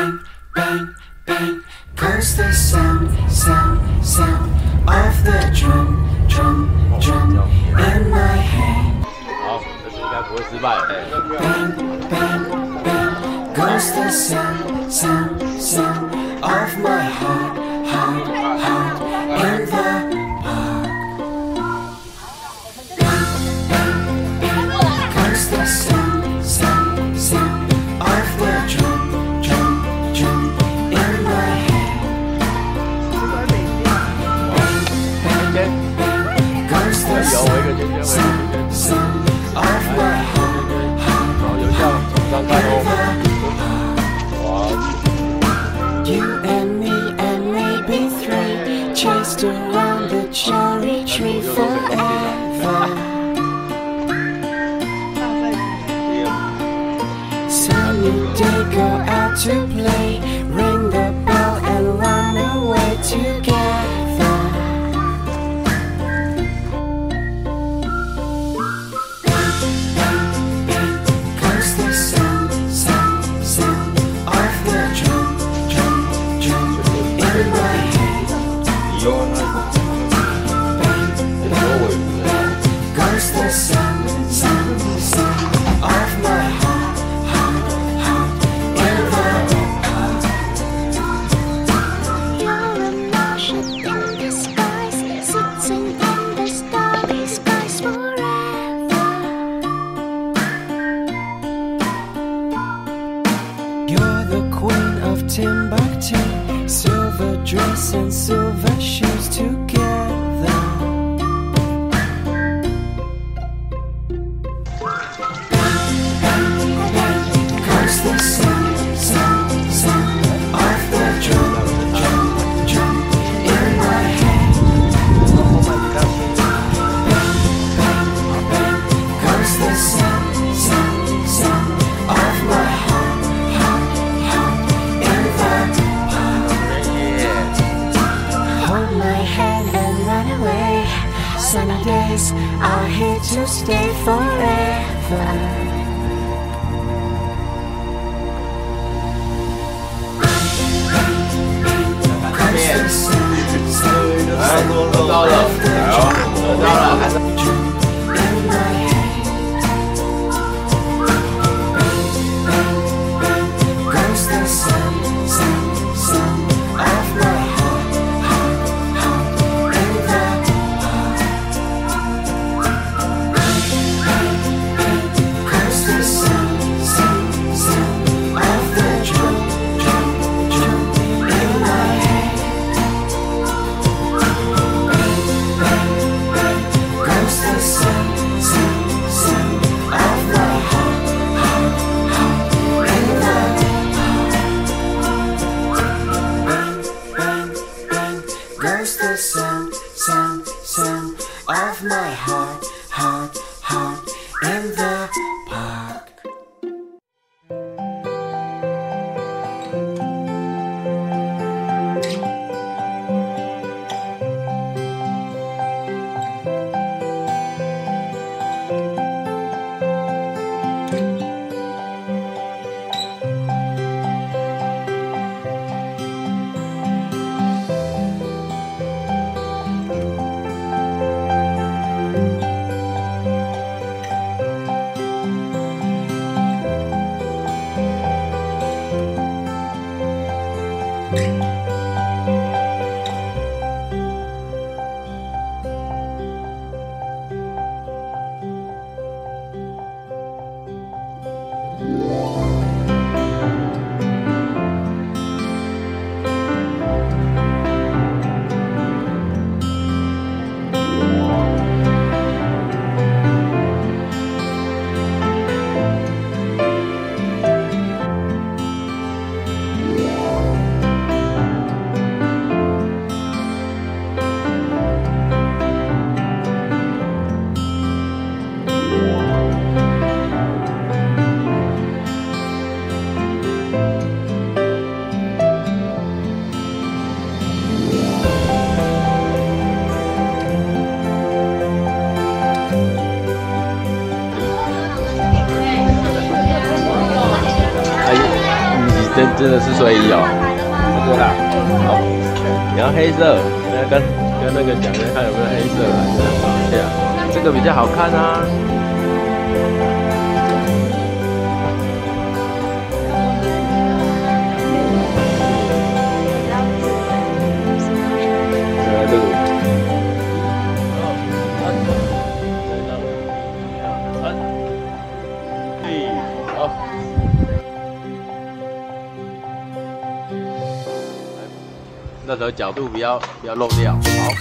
bang, bang, bang goes the sound, sound, sound of the drum, drum, drum in my hand. 好，这次应该不会失败。 Bang, bang, bang goes the sound, sound, sound of my heart, heart, heart in the park. Bang, bang, bang goes the sound, sound, sound of the drum, drum, drum in my hand. Bang, bang, bang goes the sound, sound, sound of my heart, heart, heart in the park. You and me and maybe three chased around the cherry tree forever. Sunny day, go out to play, ring the bell and run away together. Bang, bang, bang goes the sound, sound, sound of the drum, drum, drum in my hand. Bang, bang, bang goes the sound, sound, sound of my heart, heart, heart in the park. You're a Martian in disguise, sitting in the starry skies forever. You're the queen of Timbuktu, silver dress and silver shoes together. Bang, bang, bang goes the sound, sound, sound of the drum, drum, drum in my hand. Bang, bang, bang goes the sound, sound, sound of my heart, heart, heart in the park. Hold my hand and run away. Sunny days are here to stay forever. Goes the sound, sound, sound of my heart, heart, heart in the park. 真的是睡衣哦。这个啦，好，你要黑色，跟那个讲一下看有没有黑色的，对啊，这个比较好看啊。这个。 那时候角度不要漏掉，好。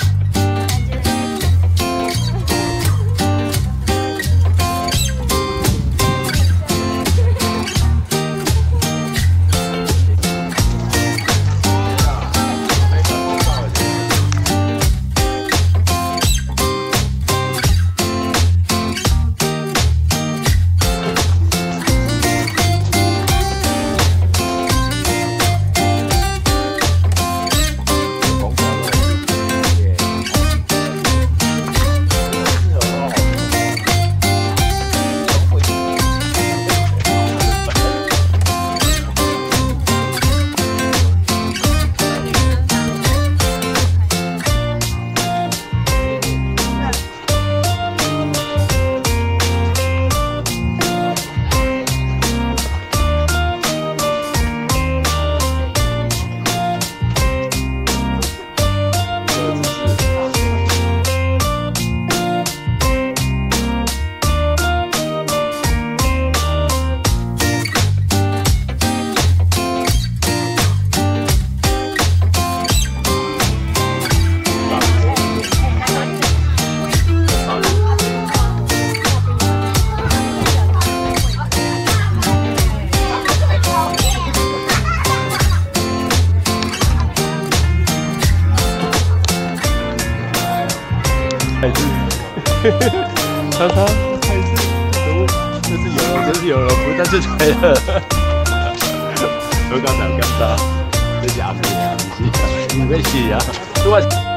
他还是这是有了，不再是吹了。我刚才干啥？这假飞啊！你没洗啊？对。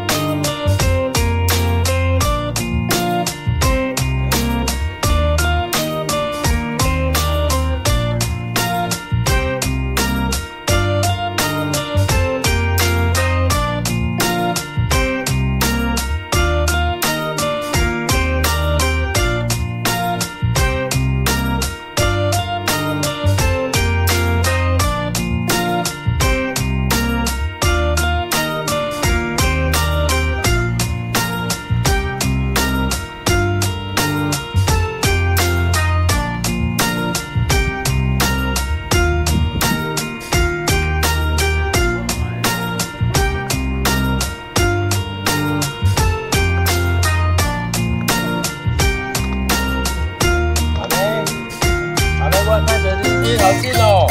好近哦！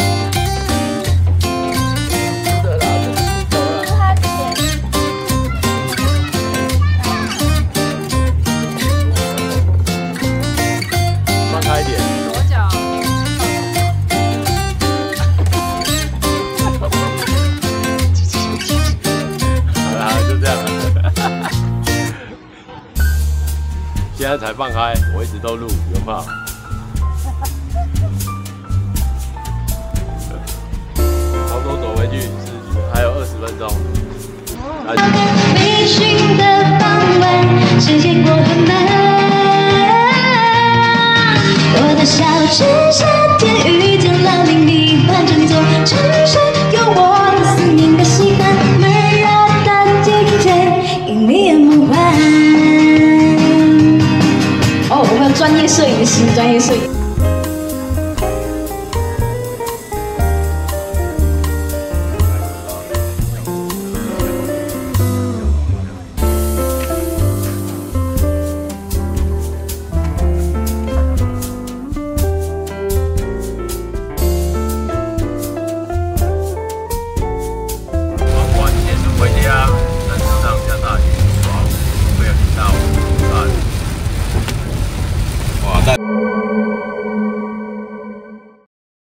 是的啦，走了。放开一点。左脚。好啦，就这样了。现在才放开，我一直都录，不用怕。 走回去还有20分钟。 微醺的傍晚，世界过很慢。我的小城夏天遇见了另一半正走，城市有我的思念跟喜欢，闷热的季节，隐秘的梦幻。哦，我们有专业摄影的心，专业摄影。